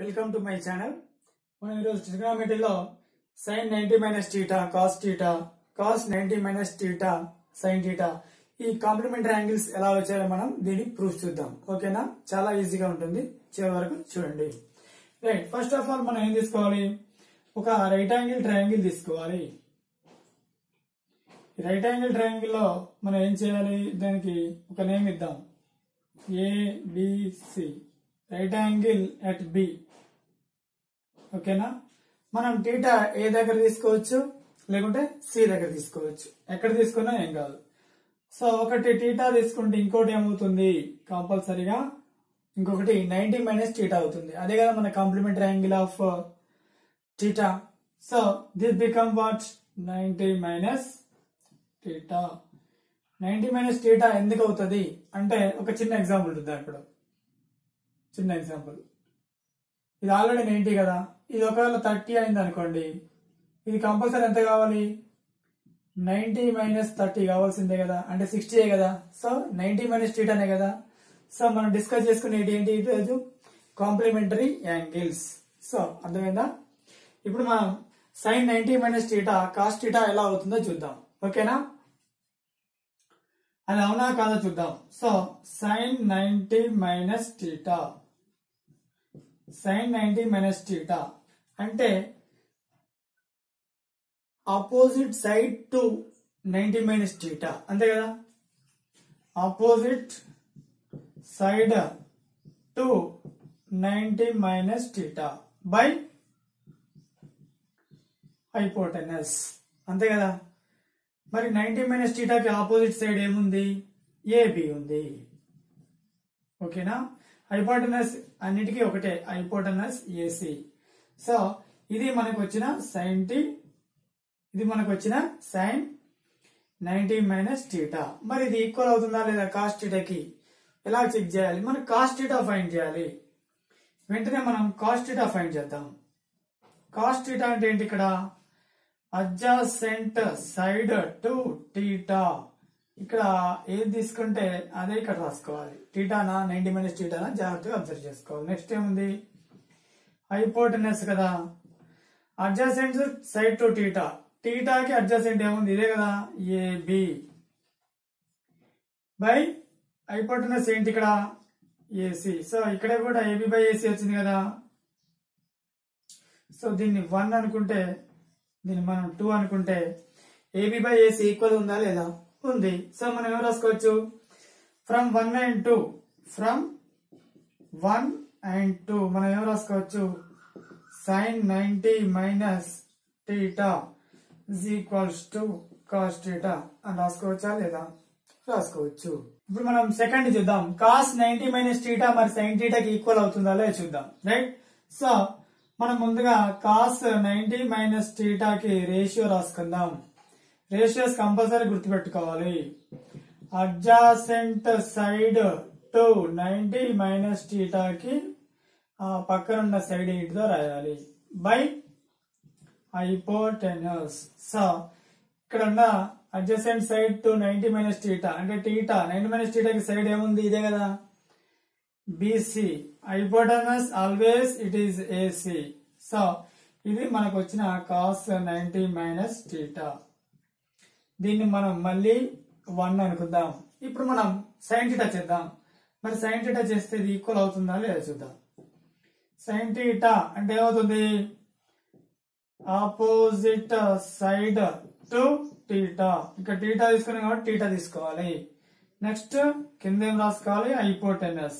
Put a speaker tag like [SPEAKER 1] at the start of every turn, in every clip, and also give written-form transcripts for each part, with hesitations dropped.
[SPEAKER 1] Welcome to my channel. మనం ఈరోజు ట్రిగ్నోమెట్రీలో sin 90 minus theta cos 90 minus theta sin theta ఈ కాంప్లిమెంటరీ యాంగిల్స్ ఎలా వచ్చాయో మనం దీన్ని ప్రూఫ్ చూద్దాం. ఓకేనా, చాలా ఈజీగా ఉంటుంది, చివరి వరకు చూడండి. రైట్, ఫస్ట్ ఆఫ్ ఆల్ మనం ఏం తీసుకోవాలి, ఒక రైట్ యాంగిల్ ట్రయాంగిల్ తీసుకోవాలి. రైట్ యాంగిల్ ట్రయాంగిల్ లో మనం ఏం చేయాలి, దానికి ఒక నేమ్ ఇద్దాం, ABC, right angle at B. ఓకేనా, మనం టీటా ఏ దగ్గర తీసుకోవచ్చు లేకుంటే సి దగ్గర తీసుకోవచ్చు, ఎక్కడ తీసుకున్నా ఏం కాదు. సో ఒకటి టీటా తీసుకుంటే ఇంకోటి ఏమవుతుంది, కంపల్సరీగా ఇంకొకటి 90 మైనస్ టీటా అవుతుంది. అదే కదా మన complementary angle of theta. So this become what, 90 minus theta. 90 minus theta ఎందుకు అవుతుంది అంటే ఒక చిన్న ఎగ్జాంపుల్ చూద్దాం. ఇప్పుడు చిన్న ఎగ్జాంపుల్, ఇది ఆల్రెడీ 90 కదా, ఇది ఒకవేళ 30 అయింది అనుకోండి, ఇది కంపల్సరీ ఎంత కావాలి, 90 మైనస్ 30 కావాల్సిందే కదా, అంటే 60 కదా. సో 90 మైనస్ టీటానే కదా. సో మనం డిస్కస్ చేసుకునేది ఏంటి ఈరోజు, కాంప్లిమెంటరీ యాంగిల్స్. సో అర్థమైందా. ఇప్పుడు మనం sin 90 minus theta cos theta ఎలా అవుతుందో చూద్దాం. ఓకేనా, అది అవునా కాదో చూద్దాం. So sin 90 minus theta, sin 90 minus theta అంటే opposite side to 90 minus theta, అంతే కదా. Opposite side to 90 minus theta by hypotenuse, అంతే కదా. మరి 90 మైనస్ టీటాకి ఆపోజిట్ సైడ్ ఏముంది, ఏబి ఉంది. ఓకేనా, హైపోటెనస్ అన్నిటికీ ఒకటే, హైపోటెనస్ ఏసి. సో ఇది మనకు వచ్చిన sin టీ, ఇది మనకు వచ్చిన sin 90 మైనస్ టీటా. మరి ఇది ఈక్వల్ అవుతుందా లేదా కాస్ టీటాకి, ఎలా చెక్ చేయాలి, మనం కాస్ టీటా ఫైండ్ చేయాలి. వెంటనే మనం కాస్ టీటా ఫైండ్ చేద్దాం. కాస్ టీటా అంటే ఏంటి, ఇక్కడ అడ్జాసెంట్ సైడ్ టు టీటా. ఇక్కడ ఏది తీసుకుంటే అదే ఇక్కడ రాసుకోవాలి. టీటానా 90 మైనస్ టీటానా జాగ్రత్తగా అబ్జర్వ్ చేసుకోవాలి. నెక్స్ట్ ఏముంది, హైపోటెనస్ కదా, అడ్జాసెంట్ సైడ్ టు టీటా. టీటాకి అడ్జాసెంట్ ఏముంది, ఇదే కదా, ఏబి బై హైపోటెనస్ ఏంటి ఇక్కడ, ఏసి. సో ఇక్కడ కూడా ఏబి బై ఏసి వచ్చింది కదా. సో దీన్ని 1 అనుకుంటే, దీన్ని మనం 2 అనుకుంటే, ఏబి బై ఏసి ఈక్వల్ ఉందా లేదా, ఉంది. సో మనం ఏం రాసుకోవచ్చు, ఫ్రమ్ 1 and 2, ఫ్రమ్ 1 and 2 మనం ఏం రాసుకోవచ్చు, sin 90 minus theta is equals to cos theta అని రాసుకోవచ్చా లేదా, రాసుకోవచ్చు. ఇప్పుడు మనం సెకండ్ చూద్దాం, cos 90 మైనస్ టీటా మరి sin టీటాకి ఈక్వల్ అవుతుందా లేదా చూద్దాం. రైట్, సో మనం ముందుగా cos 90 మైనస్ టీటాకి రేషియో రాసుకుందాం. రేషియోస్ కంపల్సరీ గుర్తుపెట్టుకోవాలి. అడ్జాసెంట్ సైడ్ టు 90 మైనస్ టీటాకి ఆ పక్కనున్న సైడ్ ఏంటిదో రాయాలి, బై హైపోటెనస్. సో ఇక్కడ ఉన్న adjacent side to 90 minus theta అంటే టీటా 90 మైనస్ టీటాకి సైడ్ ఏముంది, ఇదే కదా, BC. Hypotenuse always it is AC. So ఇది మనకు వచ్చిన కాస్ 90 మైనస్ టీటా. దీన్ని మనం మళ్ళీ 1 అనుకుందాం. ఇప్పుడు మనం సైన్ టీటా చేద్దాం. మరి సైన్ టీటా చేస్తే ఇది ఈక్వల్ అవుతుందా లేదా చూద్దాం. సైన్ టీటా అంటే ఏమవుతుంది, ఆపోజిట్ సైడ్ టు టీటా. ఇక్కడ టీటా తీసుకున్నాం కాబట్టి టీటా తీసుకోవాలి. నెక్స్ట్ కింద ఏం రాసుకోవాలి, హైపోటెనస్.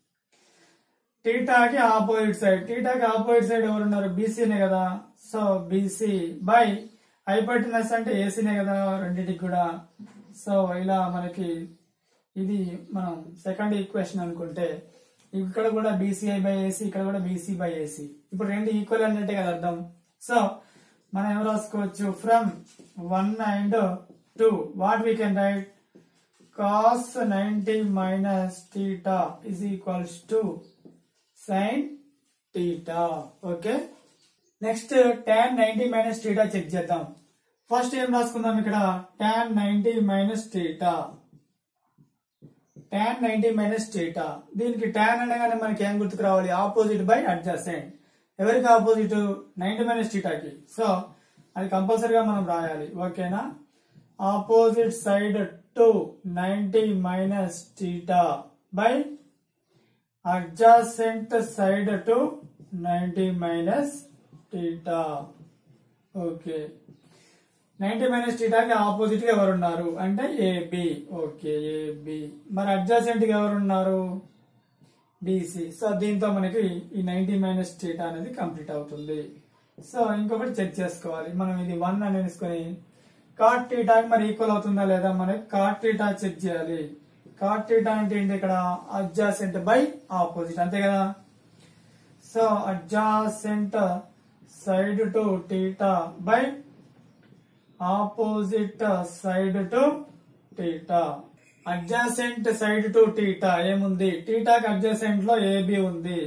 [SPEAKER 1] టీటాకి ఆపోజిట్ సైడ్, టీటాకి ఆపోజిట్ సైడ్ ఎవరున్నారు, బీసీనే కదా. సో బీసీ బై హైపోటెనస్ అంటే ఏసీనే కదా రెండింటికి కూడా. సో ఇలా మనకి ఇది మనం సెకండ్ ఈక్వేషన్ అనుకుంటే, ఇక్కడ కూడా బీసీఐ బై ఏసీ, ఇక్కడ కూడా బీసీ బై ఏసీ. ఇప్పుడు రెండు ఈక్వల్ అన్నట్టే కదా అర్థం. సో మనం ఏం రాసుకోవచ్చు, from 1 and 2 what we can write, cos 90 minus theta is equals to sin theta. Okay, next tan 90 minus theta check చేద్దాం. ఫస్ట్ ఏం రాసుకుందాం, ఇక్కడ tan 90 minus theta. tan 90 minus theta. దీనికి tan అనగానే మనకి ఏం గుర్తుకు రావాలి? Opposite by adjacent. ఎవరికి ఆపోజిట్? 90 మైనస్ టీటాకి. సో అది కంపల్సరీగా మనం రాయాలి. ఓకేనా? Opposite side to 90 minus theta by adjacent side to 90 minus theta. Okay, 90 minus టీటాకి ఆపోజిట్ గా ఎవరున్నారు అంటే ఏబి. Okay, AB. మరి అడ్జసెంట్ గా ఎవరున్నారు? బిసి. సో దీంతో మనకి ఈ 90 మైనస్ టీటా అనేది కంప్లీట్ అవుతుంది. సో ఇంకొకటి చెక్ చేసుకోవాలి మనం. ఇది 1 అని తీసుకొని కాట్ టీటాకి మరి ఈక్వల్ అవుతుందా లేదా మనకి కాట్ టీటా చెక్ చేయాలి. కాట్ టీటా అంటే ఏంటి? ఇక్కడ అడ్జసెంట్ బై ఆపోజిట్, అంతే కదా. So adjacent side to theta by opposite side to theta. Adjacent side to theta ఏముంది? టీటాకి అడ్జసెంట్ లో ఏబి ఉంది.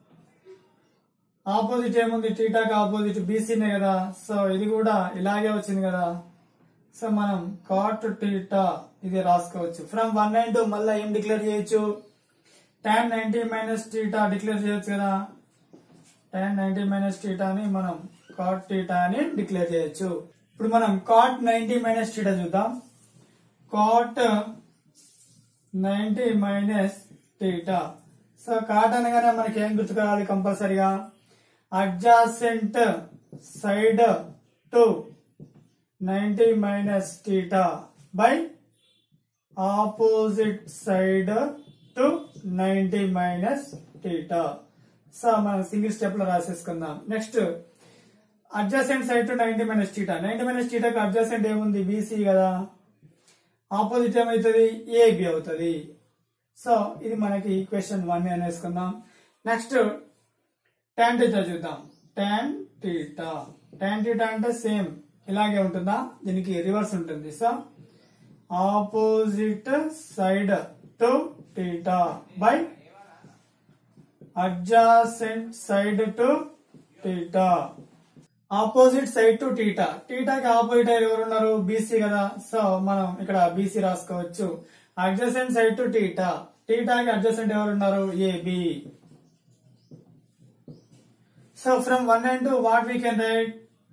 [SPEAKER 1] ఆపోజిట్ ఏముంది? టీటాకి ఆపోజిట్ బీసీనే కదా. సో ఇది కూడా ఇలాగే వచ్చింది కదా. సో మనం కాట్ టీటా ఇది రాసుకోవచ్చు. ఫ్రమ్ 192 మళ్ళీ ఏం డిక్లేర్ చేయొచ్చు? tan 90 మైనస్ టీటా డిక్లేర్ చేయొచ్చు కదా. tan 90 మైనస్ టీటా అని మనం కాట్ టీటా అని డిక్లేర్ చేయొచ్చు. ఇప్పుడు మనం కాట్ 90 మైనస్ టీటా చూద్దాం. Cot 90 minus theta. So cot అనగానే మనకి ఏం గుర్తుకురావాలి కంపల్సరిగా? Adjacent side to 90 minus theta by opposite side to 90 minus theta. So మనం సింగిల్ స్టెప్ లో రాసేసుకుందాం. Next adjacent side to 90 minus theta. 90 minus టీటాకి అడ్జసెంట్ ఏముంది? బీసీ కదా. ఆపోజిట్ ఏమవుతుంది? ఏబి అవుతుంది. సో ఇది మనకి ఈక్వేషన్ 1 అనేసుకుందాం. నెక్స్ట్ tan టీటా చూద్దాం. tan theta. tan టీటా అంటే సేమ్ ఇలాగే ఉంటుందా? దీనికి రివర్స్ ఉంటుంది. So opposite side to theta by adjacent side to theta. Opposite side to theta. టీటాకి ఆపోజిట్ ఎవరు ఉన్నారు? బీసీ కదా. సో మనం ఇక్కడ బీసీ రాసుకోవచ్చు. Adjacent side to theta. టీటాకి అడ్జసెంట్ ఎవరు ఉన్నారు? AB. So from 192 what we can write?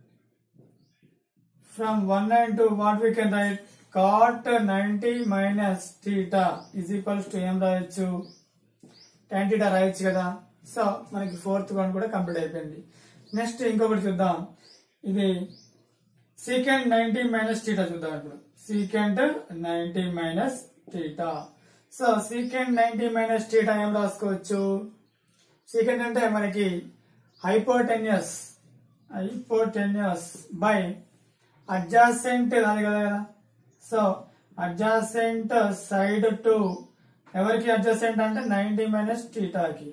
[SPEAKER 1] From 192 what we can write? Cot 90 minus theta is equals to ఏం రాయొచ్చు? tan theta రాయొచ్చు కదా. సో మనకి 4th వన్ కూడా కంప్లీట్ అయిపోయింది. నెక్స్ట్ ఇంకొకటి చూద్దాం. ఇది secant 90 మైనస్ theta చూద్దాం. ఇప్పుడు secant 90 minus theta. So secant 90 minus theta ఏం రాసుకోవచ్చు? secant అంటే మనకి హైపోటెన్యూస్ బై అడ్జసెంట్ అది కదా. సో అడ్జసెంట్ సైడ్ టు ఎవరికి అడ్జసెంట్ అంటే 90 మైనస్ టీటాకి.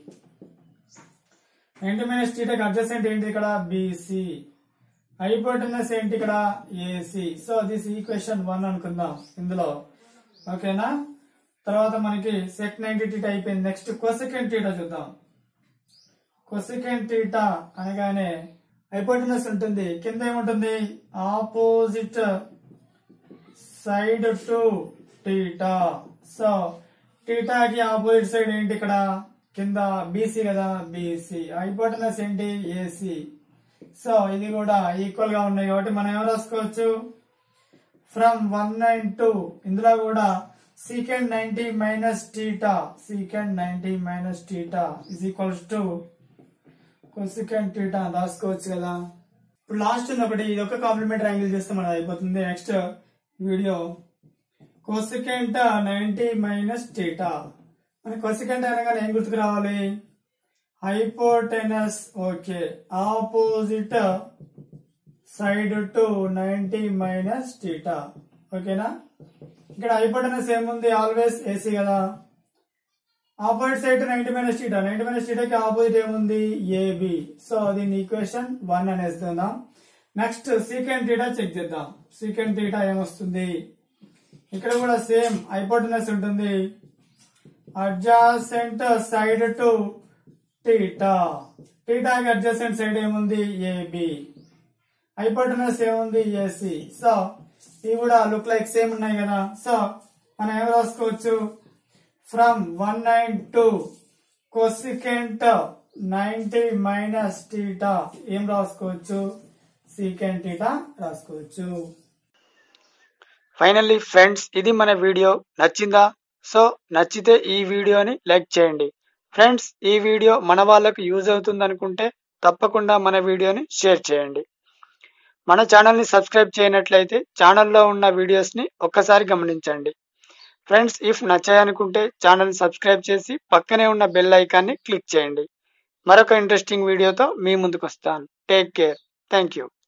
[SPEAKER 1] 90 మైనస్ టీటాకి అడ్జసెంట్ ఏంటి? ఇక్కడ బీసీ. హైపోటెన్యూస్ ఏంటి? ఇక్కడ ఏసీ. సో దిస్ ఈక్వేషన్ 1 అనుకుందాం ఇందులో. ఓకేనా? తర్వాత మనకి సెక్ 90 టీటా అయిపోయింది. నెక్స్ట్ కొసెకెంట్ టీటా చూద్దాం. కొసెకెంట్ టీటా అనగానే హైపోటెన్యూస్ ఉంటుంది. కింద ఏముంటుంది? Opposite side to theta. So టీటాకి ఆపోజిట్ సైడ్ ఏంటి? ఇక్కడ కింద బీసీ కదా. బీసీ. హైపోటెన్యూస్ ఏంటి? ఏసీ. సో ఇది కూడా ఈక్వల్ గా ఉన్నాయి కాబట్టి మనం ఏం రాసుకోవచ్చు? ఫ్రమ్ 192 ఇందులో కూడా secant 90 minus theta. secant 90 minus theta is equals to cosecant theta రాసుకోవచ్చు కదా. ఇప్పుడు లాస్ట్ ఒకటి ఇది ఒక కాంప్లిమెంటరీ యాంగిల్ చేస్తే మనది అయిపోతుంది. Next video cosecant 90 minus theta. మన కొసెకెంట్ అనగానే ఏం గుర్తుకు రావాలి? Hypotenuse. Okay, opposite side to 90 minus theta. ఓకేనా? ఇక్కడ హైపోటెనస్ ఏముంది? ఆల్వేస్ ఏసీ కదా. Opposite side 90 minus theta. 90 minus టీటాకి ఆపోజిట్ ఏముంది? ఏబి. సో దీని ఈక్వేషన్ 1 అనేస్తున్నాం. నెక్స్ట్ సీకెంట్ టీటా చెక్ చేద్దాం. సీకెంట్ టీటా ఏమొస్తుంది? ఇక్కడ కూడా సేమ్ హైపోటెనస్ ఉంటుంది. Adjacent side to theta. టీటాకి అడ్జసెంట్ సైడ్ ఏముంది? ఏబి. హైపోటెనస్ ఏముంది? ఏసీ. సో ఇవి కూడా లుక్ లైక్ సేమ్ ఉన్నాయి కదా. సో మనం ఏం రాసుకోవచ్చు? ఫ్రమ్ 192 కొసికెంట్ 90 మైనస్ టీటా ఏం రాసుకోవచ్చు, సీకెంట్ టీటా రాసుకోవచ్చు.
[SPEAKER 2] ఫైనల్లీ ఫ్రెండ్స్, ఇది మన వీడియో. నచ్చిందా? సో నచ్చితే ఈ వీడియోని లైక్ చేయండి. ఫ్రెండ్స్, ఈ వీడియో మన వాళ్ళకు యూజ్ అవుతుంది అనుకుంటే తప్పకుండా మన వీడియోని షేర్ చేయండి. మన ఛానల్ని సబ్స్క్రైబ్ చేయనట్లయితే ఛానల్లో ఉన్న వీడియోస్ని ఒక్కసారి గమనించండి. ఫ్రెండ్స్, ఇఫ్ నచ్చాయనుకుంటే ఛానల్ని సబ్స్క్రైబ్ చేసి పక్కనే ఉన్న బెల్ ఐకాన్ని క్లిక్ చేయండి. మరొక ఇంట్రెస్టింగ్ వీడియోతో మీ ముందుకు వస్తాను. Take care. Thank you.